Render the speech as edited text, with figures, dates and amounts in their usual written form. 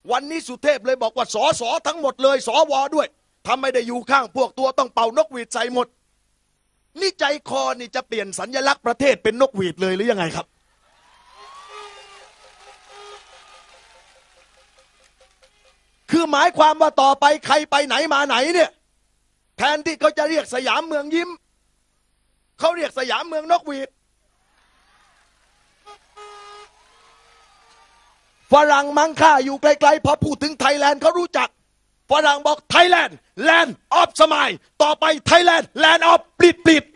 วันนี้สุเทพเลยบอกว่าสสทั้งหมดเลยสวด้วยทำไม่ได้อยู่ข้างพวกตัวต้องเป่านกหวีดใส่หมดนี่ใจคอนี่จะเปลี่ยนสัญลักษณ์ประเทศเป็นนกหวีดเลยหรือยังไงครับคือหมายความว่าต่อไปใครไปไหนมาไหนเนี่ยแทนที่เขาจะเรียกสยามเมืองยิ้มเขาเรียกสยามเมืองนกหวีดฝรั่งมังค่าอยู่ไกลๆพอพูดถึงไทยแลนด์เขารู้จักฝรั่งบอกไทยแลนด์แลนด์ออฟสมัยต่อไปไทยแลนด์แลนด์ออฟปลิด